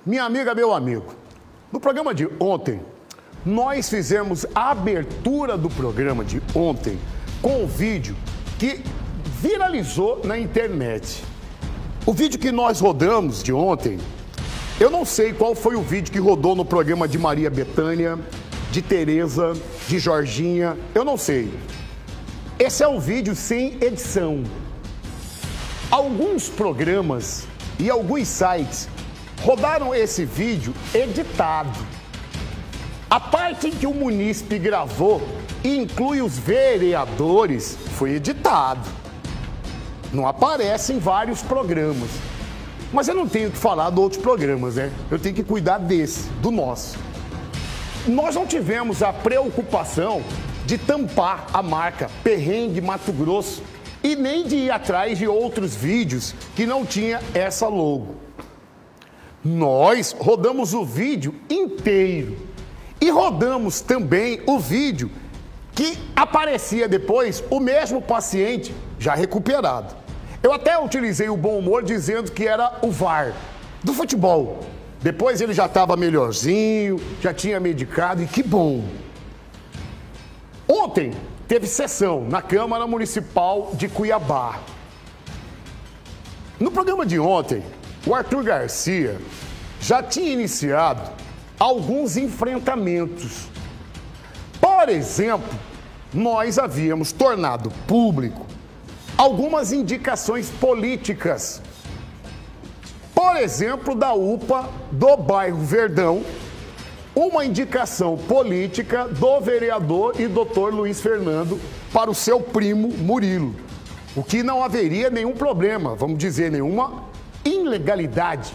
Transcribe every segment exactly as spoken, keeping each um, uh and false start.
Minha amiga, meu amigo, no programa de ontem, nós fizemos a abertura do programa de ontem com um vídeo que viralizou na internet. O vídeo que nós rodamos de ontem, eu não sei qual foi o vídeo que rodou no programa de Maria Bethânia, de Tereza, de Jorginha, eu não sei. Esse é um vídeo sem edição. Alguns programas e alguns sites rodaram esse vídeo editado. A parte que o munícipe gravou e inclui os vereadores foi editado. Não aparece em vários programas. Mas eu não tenho que falar de outros programas, né? Eu tenho que cuidar desse, do nosso. Nós não tivemos a preocupação de tampar a marca Perrengue Mato Grosso e nem de ir atrás de outros vídeos que não tinha essa logo. Nós rodamos o vídeo inteiro e rodamos também o vídeo que aparecia depois o mesmo paciente já recuperado. Eu até utilizei o bom humor dizendo que era o V A R do futebol. Depois ele já estava melhorzinho, já tinha medicado e que bom. Ontem teve sessão na Câmara Municipal de Cuiabá. No programa de ontem, o Arthur Garcia já tinha iniciado alguns enfrentamentos. Por exemplo, nós havíamos tornado público algumas indicações políticas. Por exemplo, da U P A do bairro Verdão, uma indicação política do vereador e doutor Luiz Fernando para o seu primo Murilo. O que não haveria nenhum problema, vamos dizer, nenhuma ilegalidade.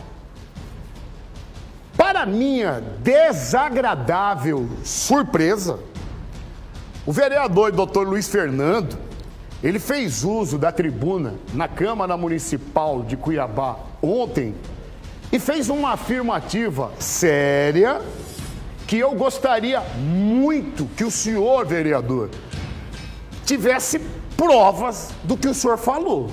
Para minha desagradável surpresa, o vereador e doutor Luiz Fernando, ele fez uso da tribuna na Câmara Municipal de Cuiabá ontem e fez uma afirmativa séria que eu gostaria muito que o senhor vereador tivesse provas do que o senhor falou.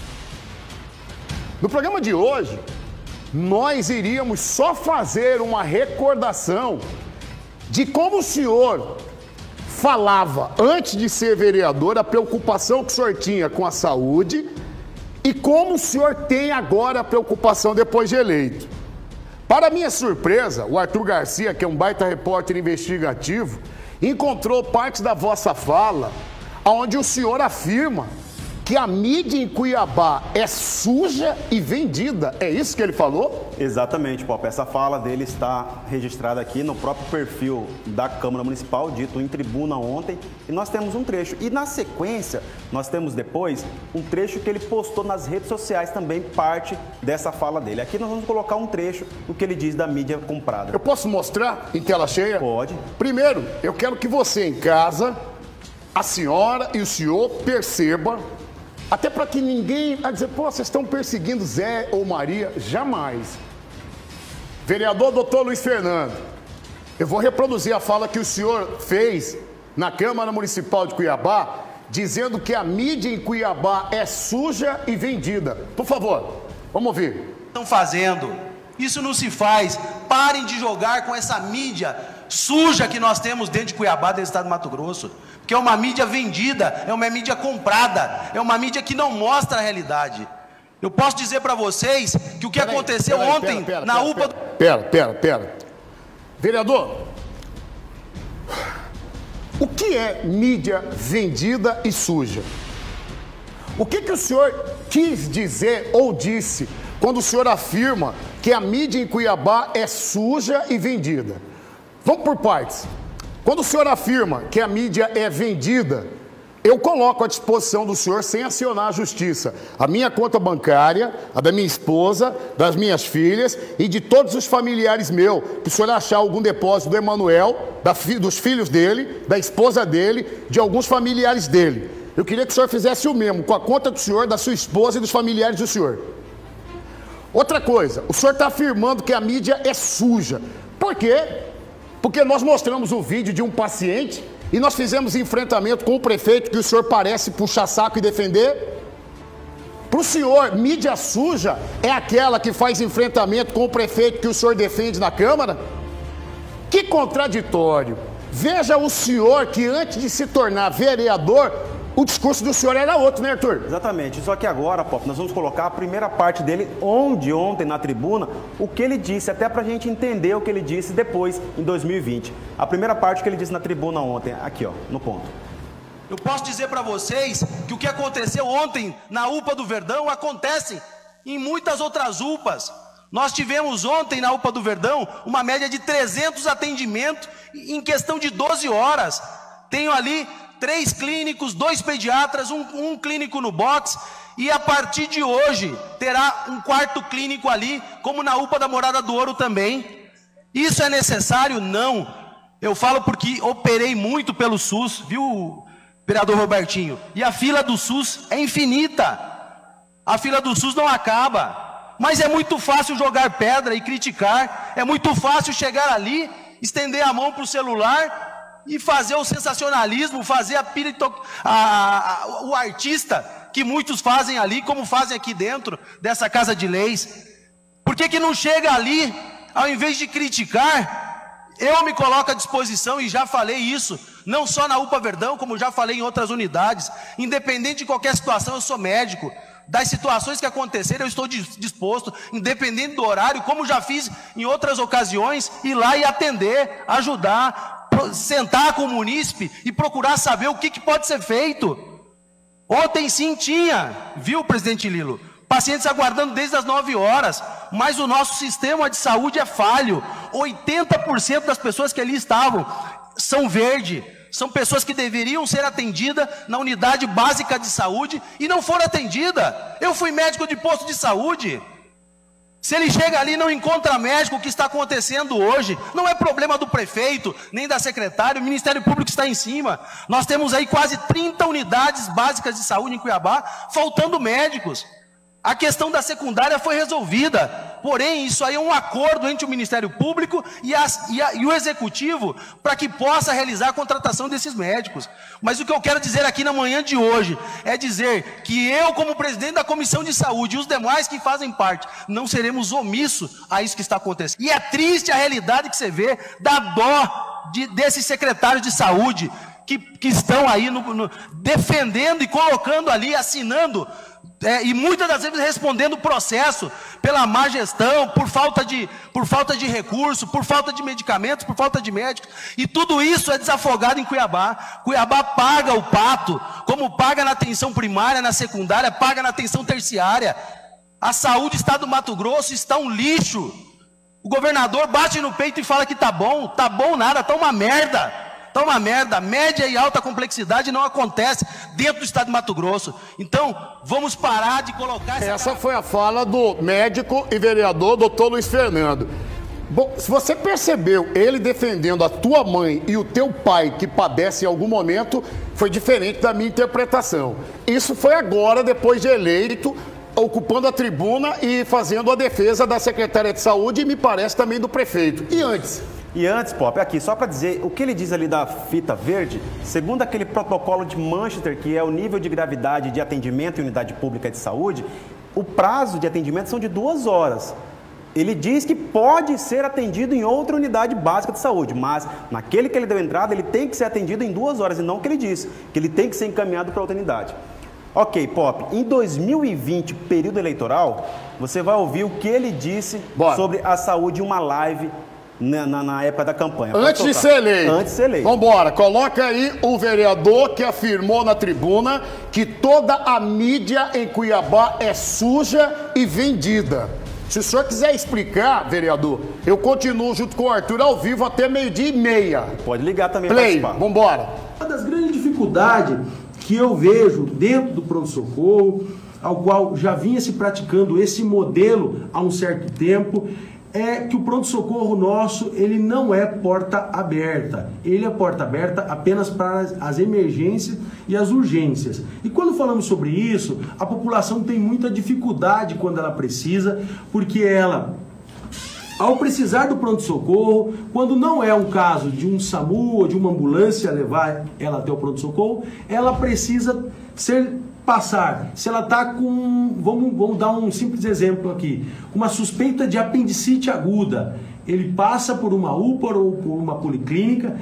No programa de hoje, nós iríamos só fazer uma recordação de como o senhor falava, antes de ser vereador, a preocupação que o senhor tinha com a saúde e como o senhor tem agora a preocupação depois de eleito. Para minha surpresa, o Arthur Garcia, que é um baita repórter investigativo, encontrou parte da vossa fala onde o senhor afirma que a mídia em Cuiabá é suja e vendida. É isso que ele falou? Exatamente, Pop. Essa fala dele está registrada aqui no próprio perfil da Câmara Municipal, dito em tribuna ontem, e nós temos um trecho. E na sequência, nós temos depois um trecho que ele postou nas redes sociais também, parte dessa fala dele. Aqui nós vamos colocar um trecho do que ele diz da mídia comprada. Eu posso mostrar em tela cheia? Pode. Primeiro, eu quero que você em casa, a senhora e o senhor perceba, até para que ninguém vai dizer, pô, vocês estão perseguindo Zé ou Maria. Jamais. Vereador doutor Luiz Fernando, eu vou reproduzir a fala que o senhor fez na Câmara Municipal de Cuiabá, dizendo que a mídia em Cuiabá é suja e vendida. Por favor, vamos ouvir. Estão fazendo. Isso não se faz. Parem de jogar com essa mídia suja que nós temos dentro de Cuiabá, do estado de Mato Grosso. Que é uma mídia vendida, é uma mídia comprada, é uma mídia que não mostra a realidade. Eu posso dizer para vocês que o que pera aconteceu aí, ontem pera, pera, na pera, U P A... Pera, pera, pera. Vereador, o que é mídia vendida e suja? O que, que o senhor quis dizer ou disse quando o senhor afirma que a mídia em Cuiabá é suja e vendida? Vamos por partes. Quando o senhor afirma que a mídia é vendida, eu coloco à disposição do senhor, sem acionar a justiça, a minha conta bancária, a da minha esposa, das minhas filhas e de todos os familiares meus, para o senhor achar algum depósito do Emanuel, da fi, dos filhos dele, da esposa dele, de alguns familiares dele. Eu queria que o senhor fizesse o mesmo com a conta do senhor, da sua esposa e dos familiares do senhor. Outra coisa, o senhor está afirmando que a mídia é suja. Por quê? Porque nós mostramos o vídeo de um paciente e nós fizemos enfrentamento com o prefeito que o senhor parece puxar saco e defender. Para o senhor, mídia suja é aquela que faz enfrentamento com o prefeito que o senhor defende na Câmara? Que contraditório. Veja o senhor que antes de se tornar vereador, o discurso do senhor era outro, né, Arthur? Exatamente. Só que agora, Pop, nós vamos colocar a primeira parte dele, onde ontem na tribuna, o que ele disse, até pra gente entender o que ele disse depois, em dois mil e vinte. A primeira parte que ele disse na tribuna ontem, aqui ó, no ponto. Eu posso dizer para vocês que o que aconteceu ontem na U P A do Verdão acontece em muitas outras U P As. Nós tivemos ontem na U P A do Verdão uma média de trezentos atendimentos em questão de doze horas. Tenho ali três clínicos, dois pediatras, um, um clínico no box, e a partir de hoje terá um quarto clínico ali, como na U P A da Morada do Ouro também. Isso é necessário? Não. Eu falo porque operei muito pelo SUS, viu, vereador Robertinho? E a fila do SUS é infinita. A fila do SUS não acaba. Mas é muito fácil jogar pedra e criticar, é muito fácil chegar ali, estender a mão para o celular e fazer o sensacionalismo, fazer a, pirito, a, a, o artista que muitos fazem ali, como fazem aqui dentro dessa Casa de Leis. Por que que não chega ali, ao invés de criticar, eu me coloco à disposição, e já falei isso, não só na U P A Verdão, como já falei em outras unidades, independente de qualquer situação, eu sou médico. Das situações que aconteceram, eu estou disposto, independente do horário, como já fiz em outras ocasiões, ir lá e atender, ajudar, sentar com o munícipe e procurar saber o que, que pode ser feito. Ontem sim tinha, viu, presidente Lilo, pacientes aguardando desde as nove horas, mas o nosso sistema de saúde é falho. oitenta por cento das pessoas que ali estavam são verde. São pessoas que deveriam ser atendidas na unidade básica de saúde e não foram atendidas. Eu fui médico de posto de saúde. Se ele chega ali e não encontra médico, o que está acontecendo hoje não é problema do prefeito, nem da secretária, o Ministério Público está em cima. Nós temos aí quase trinta unidades básicas de saúde em Cuiabá, faltando médicos. A questão da secundária foi resolvida, porém isso aí é um acordo entre o Ministério Público e, as, e, a, e o Executivo para que possa realizar a contratação desses médicos. Mas o que eu quero dizer aqui na manhã de hoje é dizer que eu, como presidente da Comissão de Saúde, e os demais que fazem parte, não seremos omissos a isso que está acontecendo. E é triste a realidade que você vê, dá dó de, desses secretários de saúde que, que estão aí no, no, defendendo e colocando ali, assinando, É, e muitas das vezes respondendo o processo pela má gestão, por falta, de, por falta de recurso, por falta de medicamentos, por falta de médicos. E tudo isso é desafogado em Cuiabá. Cuiabá paga o pato, como paga na atenção primária, na secundária, paga na atenção terciária. A saúde está do Mato Grosso, está um lixo. O governador bate no peito e fala que tá bom. Tá bom nada, tá uma merda. Tá uma merda, média e alta complexidade não acontece dentro do estado de Mato Grosso. Então, vamos parar de colocar... Essa, essa foi a fala do médico e vereador doutor Luiz Fernando. Bom, se você percebeu ele defendendo a tua mãe e o teu pai que padece em algum momento, foi diferente da minha interpretação. Isso foi agora, depois de eleito, ocupando a tribuna e fazendo a defesa da secretária de saúde e me parece também do prefeito. E antes... E antes, Pop, aqui, só para dizer, o que ele diz ali da fita verde, segundo aquele protocolo de Manchester, que é o nível de gravidade de atendimento em unidade pública de saúde, o prazo de atendimento são de duas horas. Ele diz que pode ser atendido em outra unidade básica de saúde, mas naquele que ele deu entrada, ele tem que ser atendido em duas horas, e não o que ele disse, que ele tem que ser encaminhado para outra unidade. Ok, Pop, em dois mil e vinte, período eleitoral, você vai ouvir o que ele disse Bora. sobre a saúde em uma live Na, na, na época da campanha. Antes de ser eleito. Antes de ser eleito. Vambora, coloca aí o vereador que afirmou na tribuna que toda a mídia em Cuiabá é suja e vendida. Se o senhor quiser explicar, vereador, eu continuo junto com o Arthur ao vivo até meio-dia e meia. Pode ligar também. Play, vambora. Uma das grandes dificuldades que eu vejo dentro do pronto-socorro, ao qual já vinha se praticando esse modelo há um certo tempo, é que o pronto-socorro nosso, ele não é porta aberta. Ele é porta aberta apenas para as emergências e as urgências. E quando falamos sobre isso, a população tem muita dificuldade quando ela precisa, porque ela, ao precisar do pronto-socorro, quando não é um caso de um SAMU ou de uma ambulância levar ela até o pronto-socorro, ela precisa ser passar, se ela está com, vamos, vamos dar um simples exemplo aqui, uma suspeita de apendicite aguda, ele passa por uma U P A ou por uma policlínica,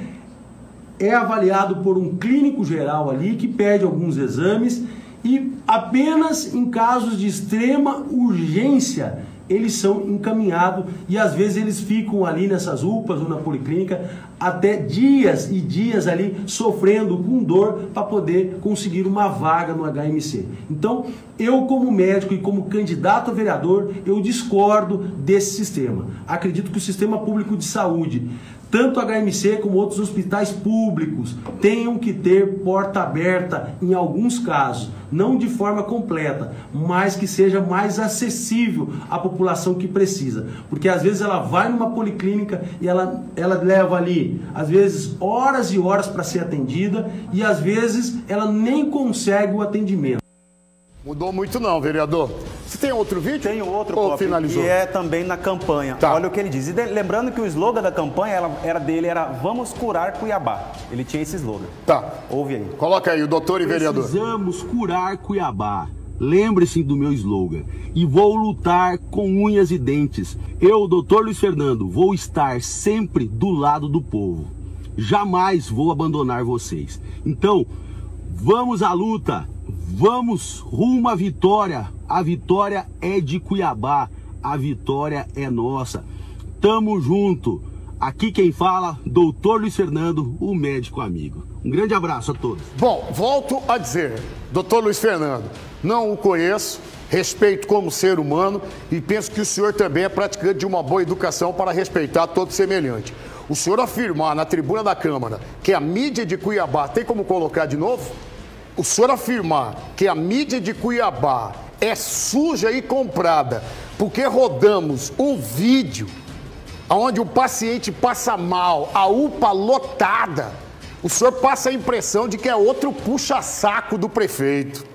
é avaliado por um clínico geral ali, que pede alguns exames, e apenas em casos de extrema urgência, eles são encaminhados, e às vezes eles ficam ali nessas U P As ou na policlínica até dias e dias ali sofrendo com dor para poder conseguir uma vaga no H M C. Então, eu como médico e como candidato a vereador, eu discordo desse sistema. Acredito que o sistema público de saúde, tanto H M C como outros hospitais públicos, tenham que ter porta aberta em alguns casos, não de forma completa, mas que seja mais acessível à população que precisa. Porque às vezes ela vai numa policlínica e ela, ela leva ali, às vezes, horas e horas para ser atendida, e às vezes ela nem consegue o atendimento. Mudou muito não, vereador. Você tem outro vídeo? Tenho outro, Ou Pop, finalizou? que é também na campanha. Tá. Olha o que ele diz. E de, lembrando que o slogan da campanha era, era dele, era Vamos Curar Cuiabá. Ele tinha esse slogan. Tá. Ouve aí. Coloca aí, o doutor e vereador. Precisamos curar Cuiabá. Lembre-se do meu slogan. E vou lutar com unhas e dentes. Eu, doutor Luiz Fernando, vou estar sempre do lado do povo. Jamais vou abandonar vocês. Então, vamos à luta. Vamos rumo à vitória. A vitória é de Cuiabá. A vitória é nossa. Tamo junto. Aqui quem fala, doutor Luiz Fernando, o médico amigo. Um grande abraço a todos. Bom, volto a dizer, doutor Luiz Fernando, não o conheço, respeito como ser humano e penso que o senhor também é praticante de uma boa educação para respeitar todo semelhante. O senhor afirmar na tribuna da Câmara que a mídia de Cuiabá, tem como colocar de novo? O senhor afirmar que a mídia de Cuiabá é suja e comprada porque rodamos um vídeo onde o paciente passa mal, a U P A lotada, o senhor passa a impressão de que é outro puxa-saco do prefeito.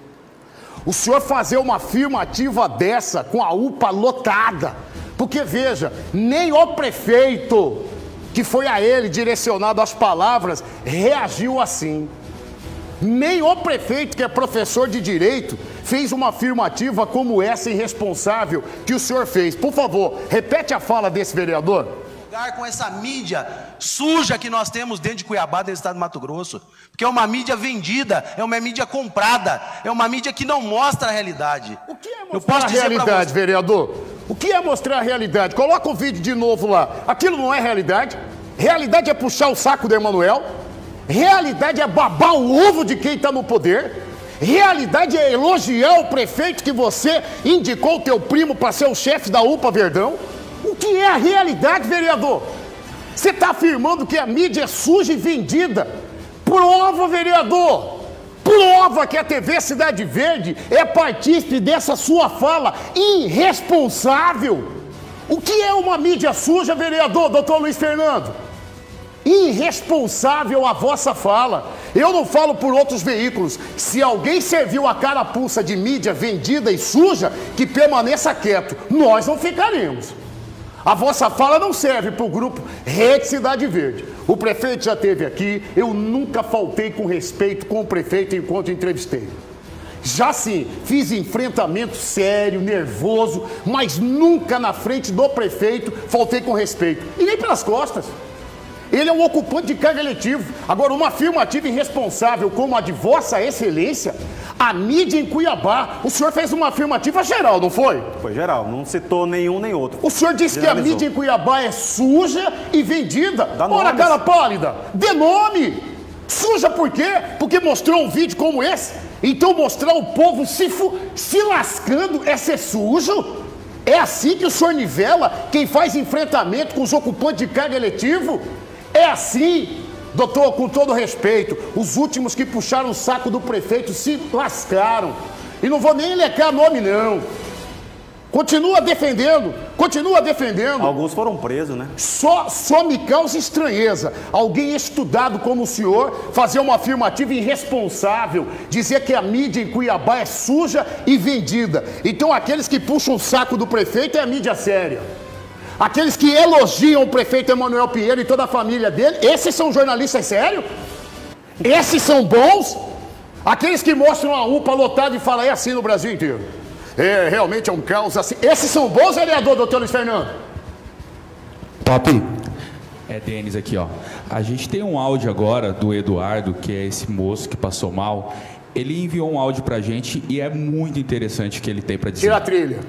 O senhor fazer uma afirmativa dessa com a U P A lotada, porque veja, nem o prefeito, que foi a ele direcionado as palavras, reagiu assim. Nem o prefeito, que é professor de direito, fez uma afirmativa como essa irresponsável que o senhor fez. Por favor, repete a fala desse vereador. Com essa mídia suja que nós temos dentro de Cuiabá, do estado de Mato Grosso, porque é uma mídia vendida, é uma mídia comprada, é uma mídia que não mostra a realidade. O que é Eu posso mostrar a realidade, vereador? O que é mostrar a realidade? Coloca o vídeo de novo lá. Aquilo não é realidade? Realidade é puxar o saco do Emanuel? Realidade é babar o ovo de quem está no poder? Realidade é elogiar o prefeito que você indicou o teu primo para ser o chefe da U P A Verdão? O que é a realidade, vereador? Você está afirmando que a mídia é suja e vendida? Prova, vereador! Prova que a T V Cidade Verde é partícipe dessa sua fala irresponsável! O que é uma mídia suja, vereador, doutor Luiz Fernando? Irresponsável a vossa fala. Eu não falo por outros veículos. Se alguém serviu a carapuça de mídia vendida e suja, que permaneça quieto. Nós não ficaremos. A vossa fala não serve para o grupo Rede Cidade Verde. O prefeito já esteve aqui, eu nunca faltei com respeito com o prefeito enquanto entrevistei. Já sim, fiz enfrentamento sério, nervoso, mas nunca na frente do prefeito faltei com respeito. E nem pelas costas. Ele é um ocupante de cargo eletivo. Agora, uma afirmativa irresponsável como a de Vossa Excelência, a mídia em Cuiabá, o senhor fez uma afirmativa geral, não foi? Foi geral, não citou nenhum nem outro. O senhor disse que a mídia em Cuiabá é suja e vendida. Dá Ora, nomes. cara pálida, dê nome! Suja por quê? Porque mostrou um vídeo como esse? Então mostrar o povo se, fu se lascando é ser sujo? É assim que o senhor nivela quem faz enfrentamento com os ocupantes de cargo eletivo? É assim, doutor, com todo respeito, os últimos que puxaram o saco do prefeito se lascaram. E não vou nem elecar nome, não. Continua defendendo, continua defendendo. Alguns foram presos, né? Só, só me causa estranheza alguém estudado como o senhor fazer uma afirmativa irresponsável, dizer que a mídia em Cuiabá é suja e vendida. Então aqueles que puxam o saco do prefeito é a mídia séria. Aqueles que elogiam o prefeito Emanuel Pinheiro e toda a família dele, esses são jornalistas sérios? Esses são bons? Aqueles que mostram a UPA lotada e falam, é assim no Brasil inteiro. É, realmente é um caos assim. Esses são bons, vereador, doutor Luiz Fernando? Top. É Denis aqui, ó. A gente tem um áudio agora do Eduardo, que é esse moço que passou mal. Ele enviou um áudio pra gente e é muito interessante o que ele tem pra dizer. Tira a trilha.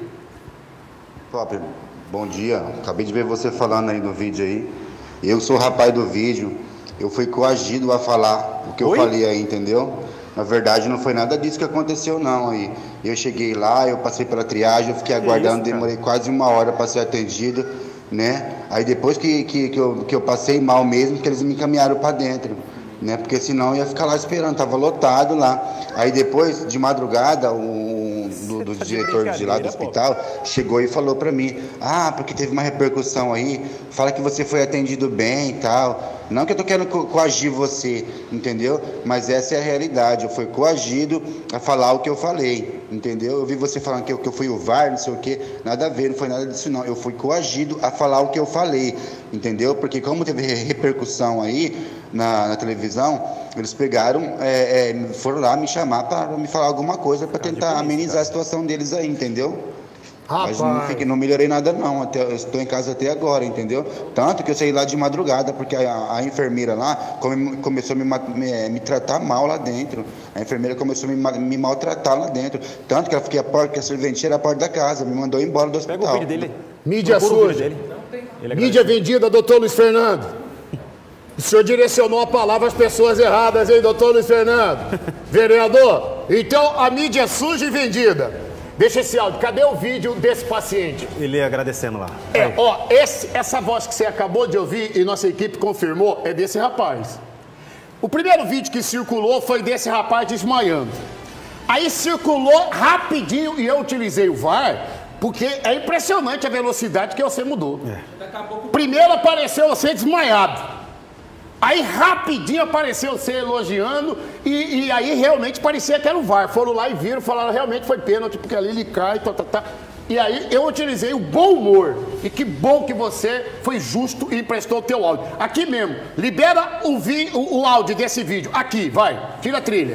Top. Bom dia. Acabei de ver você falando aí no vídeo aí. Eu sou o rapaz do vídeo. Eu fui coagido a falar o que eu Oi? falei aí, entendeu? Na verdade, não foi nada disso que aconteceu, não. Aí eu cheguei lá, eu passei pela triagem, eu fiquei aguardando, isso, demorei quase uma hora para ser atendido, né? Aí depois que, que, que, eu, que eu passei mal mesmo, que eles me encaminharam para dentro, né? Porque senão eu ia ficar lá esperando, tava lotado lá. Aí depois, de madrugada, um do, do diretor de lá do hospital chegou e falou para mim, ah, porque teve uma repercussão aí, fala que você foi atendido bem e tal. Não que eu tô querendo co coagir você, entendeu? Mas essa é a realidade, eu fui coagido a falar o que eu falei, entendeu? Eu vi você falando que eu, que eu fui o V A R, não sei o que, nada a ver, não foi nada disso não. Eu fui coagido a falar o que eu falei, entendeu? Porque como teve repercussão aí na, na televisão, eles pegaram, é, é, foram lá me chamar para me falar alguma coisa para tentar amenizar a situação deles aí, entendeu? Rapaz. Mas não, fiquei, não melhorei nada não, até, eu estou em casa até agora, entendeu? Tanto que eu saí lá de madrugada, porque a, a enfermeira lá come, começou a me, me, me tratar mal lá dentro. A enfermeira começou a me, me maltratar lá dentro. Tanto que ela fiquei a porta, que a serventia era a porta da casa, me mandou embora do hospital. Pega o vídeo dele. Mídia suja. Mídia vendida, doutor Luiz Fernando. O senhor direcionou a palavra às pessoas erradas, hein, doutor Luiz Fernando? Vereador, então a mídia suja e vendida. Deixa esse áudio. Cadê o vídeo desse paciente? Ele ia agradecendo lá. É, ó, esse, essa voz que você acabou de ouvir e nossa equipe confirmou é desse rapaz. O primeiro vídeo que circulou foi desse rapaz desmaiando. Aí circulou rapidinho e eu utilizei o V A R porque é impressionante a velocidade que você mudou. É. Primeiro apareceu você desmaiado. Aí rapidinho apareceu você elogiando e, e aí realmente parecia que era o V A R. Foram lá e viram, falaram realmente foi pênalti, porque ali ele cai, tá, tá, tá. E aí eu utilizei o bom humor. E que bom que você foi justo e emprestou o teu áudio. Aqui mesmo, libera o, vi, o, o áudio desse vídeo. Aqui, vai, tira a trilha.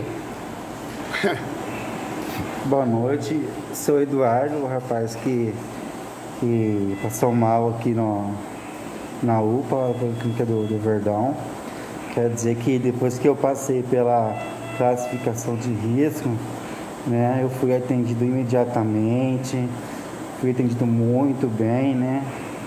Boa noite, sou Eduardo, o rapaz que, que passou mal aqui no... na UPA, na clínica do, do Verdão. Quer dizer que depois que eu passei pela classificação de risco, né, eu fui atendido imediatamente, fui atendido muito bem, né,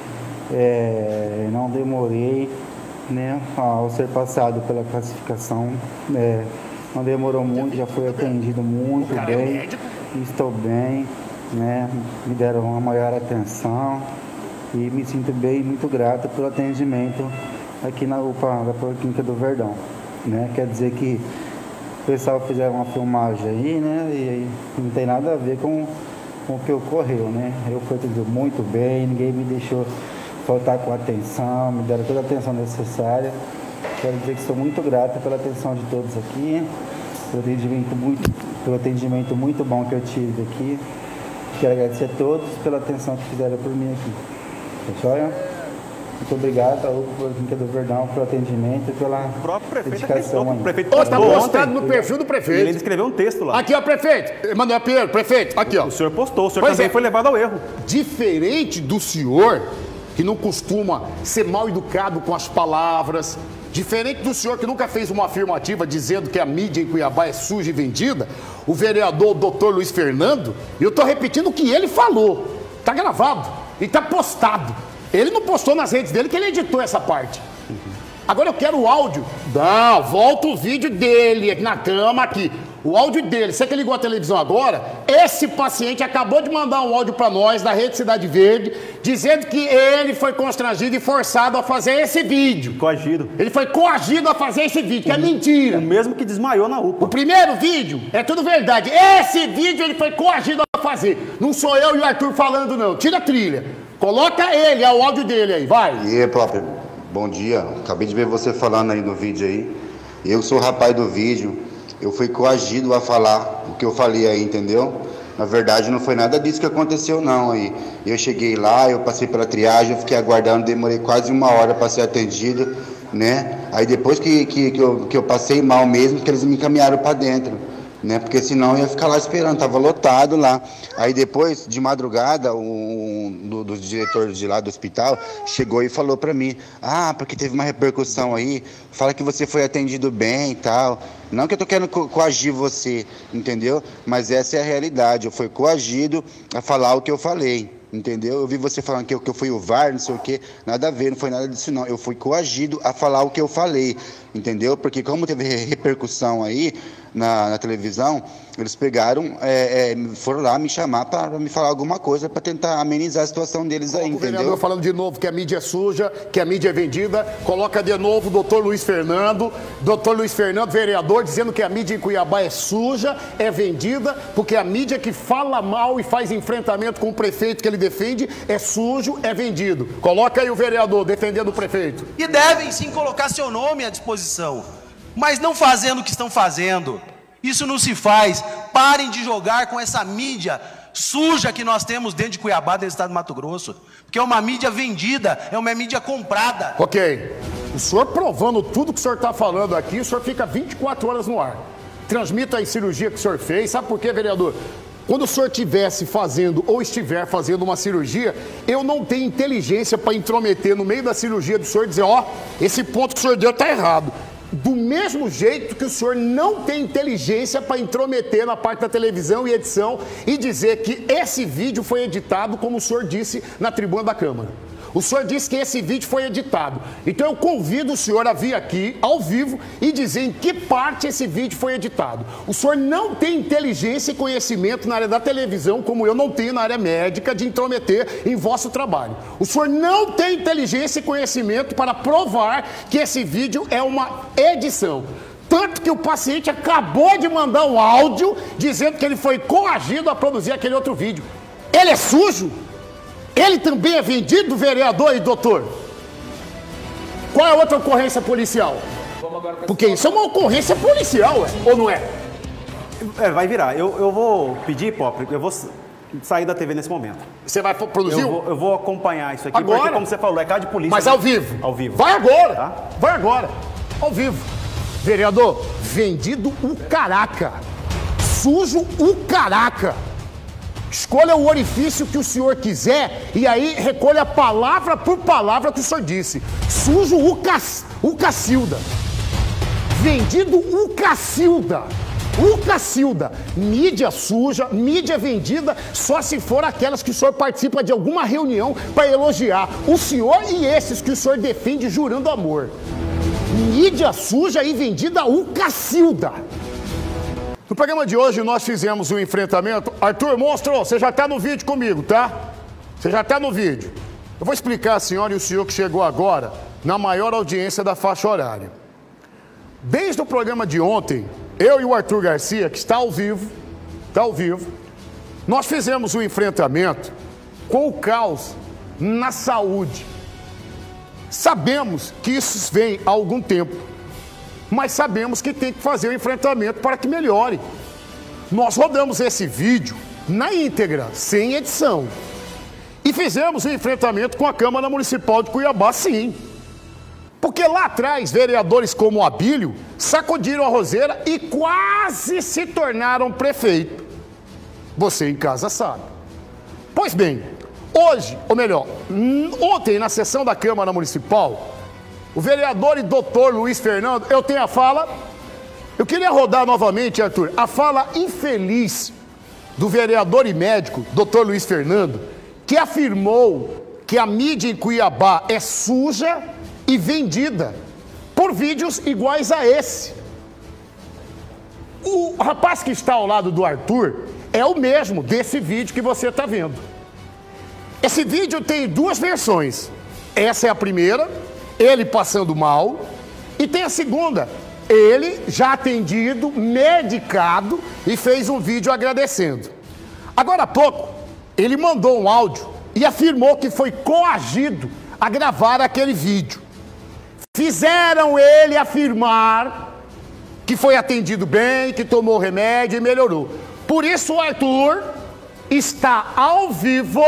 é, não demorei, né, ao ser passado pela classificação, é, não demorou muito, já fui atendido muito bem, estou bem, né, me deram uma maior atenção. E me sinto bem, muito grato pelo atendimento aqui na UPA da Clínica do Verdão, né? Quer dizer que o pessoal fizeram uma filmagem aí, né? E não tem nada a ver com, com o que ocorreu, né? Eu fui atendido muito bem, ninguém me deixou faltar com atenção, me deram toda a atenção necessária. Quero dizer que sou muito grato pela atenção de todos aqui, pelo atendimento muito, pelo atendimento muito bom que eu tive aqui. Quero agradecer a todos pela atenção que fizeram por mim aqui. Joia? Muito obrigado ao Clínica do Verdão pelo atendimento e pela dedicação aí. Está tá postado no perfil do prefeito. Ele escreveu um texto lá. Aqui, ó, prefeito. Emanuel Pinheiro, prefeito. Aqui, ó. O senhor postou, o senhor pois também é. foi levado ao erro. Diferente do senhor, que não costuma ser mal educado com as palavras, diferente do senhor que nunca fez uma afirmativa dizendo que a mídia em Cuiabá é suja e vendida, o vereador doutor Luiz Fernando, e eu estou repetindo o que ele falou. Está gravado. E tá postado. Ele não postou nas redes dele que ele editou essa parte. Agora eu quero o áudio. Não, volta o vídeo dele aqui na cama aqui. O áudio dele. Você que ligou a televisão agora, esse paciente acabou de mandar um áudio para nós da Rede Cidade Verde, dizendo que ele foi constrangido e forçado a fazer esse vídeo. Coagido. Ele foi coagido a fazer esse vídeo, que é mentira. O mesmo que desmaiou na UPA. O primeiro vídeo é tudo verdade. Esse vídeo ele foi coagido a fazer. Não sou eu e o Arthur falando, não. Tira a trilha. Coloca ele, é o áudio dele aí, vai. E aí, próprio, bom dia. Acabei de ver você falando aí no vídeo aí. Eu sou o rapaz do vídeo. Eu fui coagido a falar o que eu falei aí, entendeu? Na verdade, não foi nada disso que aconteceu, não. Aí eu cheguei lá, eu passei pela triagem, eu fiquei aguardando, demorei quase uma hora para ser atendido, né? Aí depois que, que, que, eu, que eu passei mal mesmo, que eles me encaminharam para dentro, né? Porque senão eu ia ficar lá esperando, tava lotado lá. Aí depois, de madrugada, um do, dos diretores de lá do hospital chegou e falou pra mim: ah, porque teve uma repercussão aí, fala que você foi atendido bem e tal. Não que eu tô querendo co coagir você, entendeu? Mas essa é a realidade, eu fui coagido a falar o que eu falei. Entendeu? Eu vi você falando que eu, que eu fui o V A R, não sei o que, nada a ver, não foi nada disso não. Eu fui coagido a falar o que eu falei, entendeu? Porque como teve repercussão aí na, na televisão, eles pegaram, é, é, foram lá me chamar para me falar alguma coisa para tentar amenizar a situação deles aí, o entendeu? O vereador falando de novo que a mídia é suja, que a mídia é vendida, coloca de novo o doutor Luiz Fernando, doutor Luiz Fernando, vereador, dizendo que a mídia em Cuiabá é suja, é vendida, porque a mídia que fala mal e faz enfrentamento com o prefeito que ele defende é sujo, é vendido. Coloca aí o vereador defendendo o prefeito. E devem sim colocar seu nome à disposição, mas não fazendo o que estão fazendo. Isso não se faz. Parem de jogar com essa mídia suja que nós temos dentro de Cuiabá, dentro do estado de Mato Grosso, porque é uma mídia vendida, é uma mídia comprada. Ok. O senhor provando tudo que o senhor está falando aqui, o senhor fica vinte e quatro horas no ar. Transmita a cirurgia que o senhor fez. Sabe por quê, vereador? Quando o senhor estivesse fazendo ou estiver fazendo uma cirurgia, eu não tenho inteligência para intrometer no meio da cirurgia do senhor e dizer, ó, oh, esse ponto que o senhor deu está errado. Do mesmo jeito que o senhor não tem inteligência para intrometer na parte da televisão e edição e dizer que esse vídeo foi editado, como o senhor disse na tribuna da Câmara. O senhor disse que esse vídeo foi editado. Então eu convido o senhor a vir aqui, ao vivo, e dizer em que parte esse vídeo foi editado. O senhor não tem inteligência e conhecimento na área da televisão, como eu não tenho na área médica, de intrometer em vosso trabalho. O senhor não tem inteligência e conhecimento para provar que esse vídeo é uma edição. Tanto que o paciente acabou de mandar um áudio dizendo que ele foi coagido a produzir aquele outro vídeo. Ele é sujo? Ele também é vendido, vereador e doutor? Qual é a outra ocorrência policial? Porque isso é uma ocorrência policial, ué, ou não é? É, vai virar. Eu, eu vou pedir, Pop, eu vou sair da T V nesse momento. Você vai produzir? Eu vou, eu vou acompanhar isso aqui, agora? Porque, como você falou, é caso de polícia. Mas né? ao vivo. Ao vivo. Vai agora. Tá? Vai agora. Ao vivo. Vereador, vendido o caraca. Sujo o caraca. Escolha o orifício que o senhor quiser e aí recolha palavra por palavra que o senhor disse. Sujo o, cac... o Cacilda. Vendido o Cacilda. O Cacilda. Mídia suja, mídia vendida, só se for aquelas que o senhor participa de alguma reunião para elogiar o senhor e esses que o senhor defende jurando amor. Mídia suja e vendida o Cacilda. No programa de hoje nós fizemos um enfrentamento. Arthur, monstro, você já está no vídeo comigo, tá? Você já está no vídeo. Eu vou explicar a senhora e o senhor que chegou agora na maior audiência da faixa horária. Desde o programa de ontem, eu e o Arthur Garcia, que está ao vivo, está ao vivo, nós fizemos um enfrentamento com o caos na saúde. Sabemos que isso vem há algum tempo. Mas sabemos que tem que fazer o enfrentamento para que melhore. Nós rodamos esse vídeo na íntegra, sem edição. E fizemos o enfrentamento com a Câmara Municipal de Cuiabá, sim. Porque lá atrás, vereadores como o Abílio sacudiram a roseira e quase se tornaram prefeito. Você em casa sabe. Pois bem, hoje, ou melhor, ontem na sessão da Câmara Municipal, o vereador e doutor Luiz Fernando, eu tenho a fala, eu queria rodar novamente, Arthur, a fala infeliz do vereador e médico, doutor Luiz Fernando, que afirmou que a mídia em Cuiabá é suja e vendida por vídeos iguais a esse. O rapaz que está ao lado do Arthur é o mesmo desse vídeo que você está vendo. Esse vídeo tem duas versões. Essa é a primeira, ele passando mal, e tem a segunda, ele já atendido, medicado e fez um vídeo agradecendo. Agora há pouco, ele mandou um áudio e afirmou que foi coagido a gravar aquele vídeo. Fizeram ele afirmar que foi atendido bem, que tomou remédio e melhorou. Por isso o Arthur está ao vivo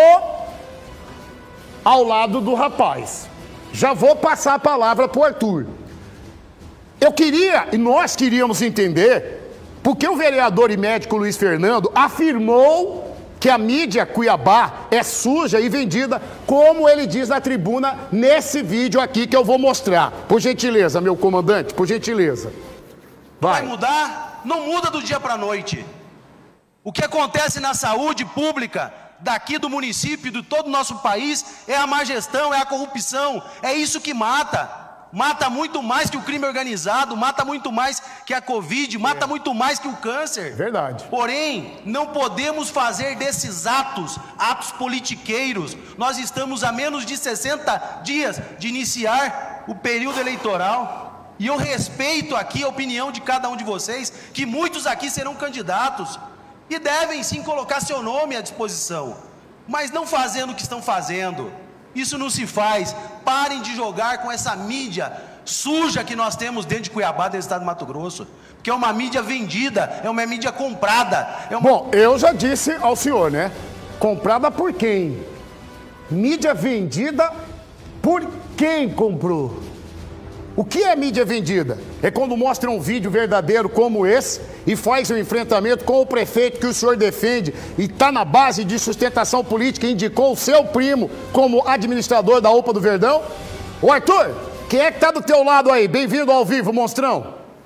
ao lado do rapaz. Já vou passar a palavra para o Arthur. Eu queria, e nós queríamos entender, Porque o vereador e médico Luiz Fernando afirmou que a mídia Cuiabá é suja e vendida, como ele diz na tribuna, nesse vídeo aqui que eu vou mostrar. Por gentileza, meu comandante, por gentileza. Vai, Vai mudar? Não muda do dia para a noite. O que acontece na saúde pública daqui do município, de todo o nosso país, é a má gestão, é a corrupção, é isso que mata. Mata muito mais que o crime organizado, mata muito mais que a Covid, mata é. muito mais que o câncer. Verdade. Porém, não podemos fazer desses atos, atos politiqueiros. Nós estamos a menos de sessenta dias de iniciar o período eleitoral. E eu respeito aqui a opinião de cada um de vocês, que muitos aqui serão candidatos. E devem sim colocar seu nome à disposição. Mas não fazendo o que estão fazendo. Isso não se faz. Parem de jogar com essa mídia suja que nós temos dentro de Cuiabá, do estado de Mato Grosso. Porque é uma mídia vendida, é uma mídia comprada. É uma... Bom, eu já disse ao senhor, né? Comprada por quem? Mídia vendida por quem comprou? O que é mídia vendida? É quando mostra um vídeo verdadeiro como esse e faz um enfrentamento com o prefeito que o senhor defende e está na base de sustentação política e indicou o seu primo como administrador da U P A do Verdão? Ô Arthur, quem é que está do teu lado aí? Bem-vindo ao vivo, monstrão.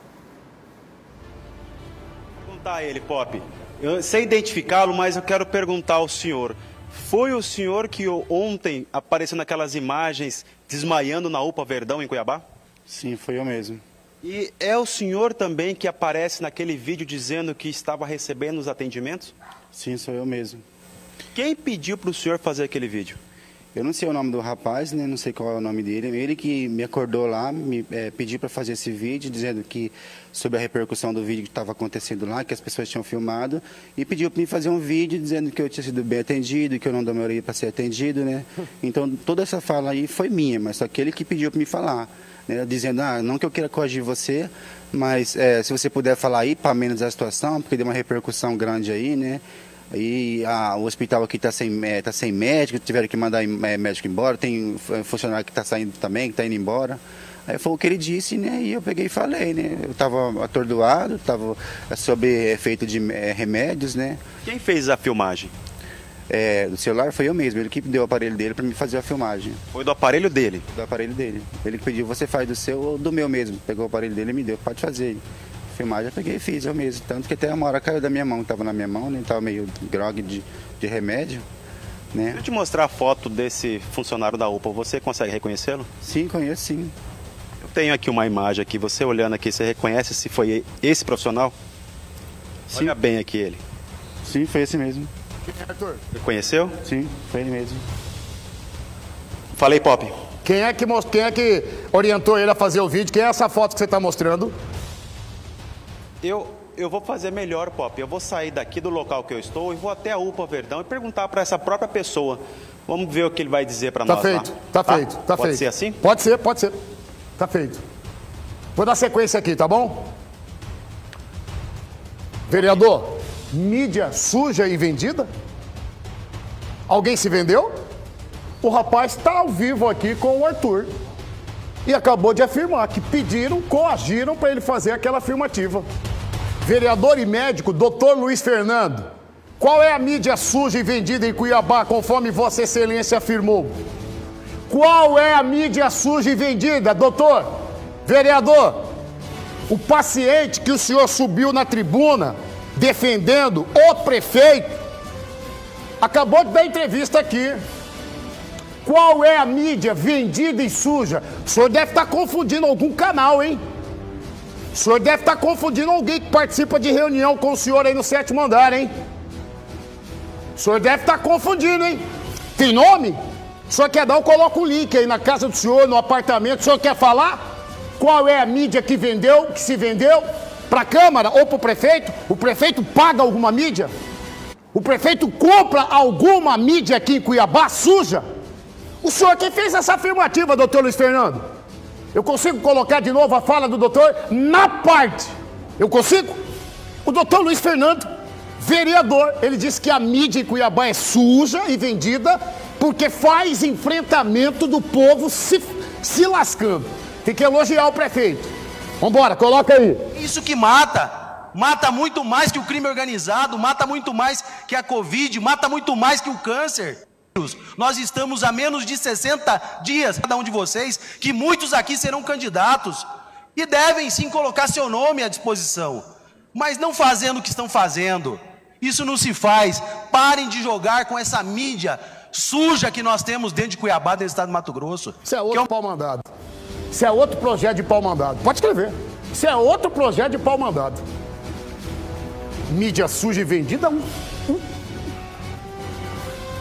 Vou perguntar a ele, Pop. Eu sei identificá-lo, mas eu quero perguntar ao senhor. Foi o senhor que ontem apareceu naquelas imagens desmaiando na U P A Verdão, em Cuiabá? Sim, foi eu mesmo. E é o senhor também que aparece naquele vídeo dizendo que estava recebendo os atendimentos? Sim, sou eu mesmo. Quem pediu para o senhor fazer aquele vídeo? Eu não sei o nome do rapaz, né? Não sei qual é o nome dele. Ele que me acordou lá, me é, pediu para fazer esse vídeo, dizendo que sobre a repercussão do vídeo que estava acontecendo lá, que as pessoas tinham filmado, e pediu para mim fazer um vídeo dizendo que eu tinha sido bem atendido, que eu não demorei para ser atendido, né? Então toda essa fala aí foi minha, mas só que ele que pediu para me falar, né? Dizendo, ah, não que eu queira coagir você, mas é, se você puder falar aí para menos a situação, porque deu uma repercussão grande aí, né? E a, o hospital aqui está sem, é, tá sem médico, tiveram que mandar é, médico embora, tem funcionário que está saindo também, que está indo embora. Aí foi o que ele disse, né? E eu peguei e falei, né? Eu estava atordoado, estava sob efeito de é, remédios, né? Quem fez a filmagem? É, do celular foi eu mesmo, ele que deu o aparelho dele para me fazer a filmagem. Foi do aparelho dele? Do aparelho dele. Ele que pediu, você faz do seu ou do meu mesmo. Pegou o aparelho dele e me deu, pode fazer. Filmagem eu peguei e fiz eu mesmo, tanto que até uma hora caiu da minha mão, estava na minha mão, né? Estava meio grog de, de remédio, né? Deixa eu te mostrar a foto desse funcionário da U P A, você consegue reconhecê-lo? Sim, conheço sim. Eu tenho aqui uma imagem aqui, você olhando aqui, você reconhece se foi esse profissional? Sim. Olha bem aqui ele. Sim, foi esse mesmo. Arthur. Reconheceu? Sim, foi ele mesmo. Falei, Pop. Quem é que, quem é que orientou ele a fazer o vídeo? Quem é essa foto que você está mostrando? Eu, eu vou fazer melhor, Pop. Eu vou sair daqui do local que eu estou e vou até a U P A Verdão e perguntar para essa própria pessoa. Vamos ver o que ele vai dizer para tá nós feito, lá. Tá, tá feito, tá pode feito. ser assim? Pode ser, pode ser. Tá feito. Vou dar sequência aqui, tá bom? Vereador, mídia suja e vendida? Alguém se vendeu? O rapaz está ao vivo aqui com o Arthur. E acabou de afirmar que pediram, coagiram para ele fazer aquela afirmativa. Vereador e médico, doutor Luiz Fernando, qual é a mídia suja e vendida em Cuiabá, conforme Vossa Excelência afirmou? Qual é a mídia suja e vendida, doutor? Vereador, o paciente que o senhor subiu na tribuna defendendo o prefeito acabou de dar entrevista aqui. Qual é a mídia vendida e suja? O senhor deve estar confundindo algum canal, hein? O senhor deve estar confundindo alguém que participa de reunião com o senhor aí no sétimo andar, hein? O senhor deve estar confundindo, hein? Tem nome? O senhor quer dar, eu coloco o link aí na casa do senhor, no apartamento. O senhor quer falar? Qual é a mídia que vendeu, que se vendeu? Para a Câmara ou para o prefeito? O prefeito paga alguma mídia? O prefeito compra alguma mídia aqui em Cuiabá suja? O senhor que fez essa afirmativa, doutor Luiz Fernando? Eu consigo colocar de novo a fala do doutor na parte? Eu consigo? O doutor Luiz Fernando, vereador, ele disse que a mídia em Cuiabá é suja e vendida porque faz enfrentamento do povo se, se lascando. Tem que elogiar o prefeito. Vambora, coloca aí. Isso que mata. mata muito mais que o crime organizado, mata muito mais que a Covid, mata muito mais que o câncer. Nós estamos a menos de sessenta dias, cada um de vocês, que muitos aqui serão candidatos e devem sim colocar seu nome à disposição, mas não fazendo o que estão fazendo. Isso não se faz. Parem de jogar com essa mídia suja que nós temos dentro de Cuiabá, dentro do estado de Mato Grosso. Isso é outro é um... pau mandado. Isso é outro projeto de pau mandado. Pode escrever. Isso é outro projeto de pau mandado. Mídia suja e vendida, um, um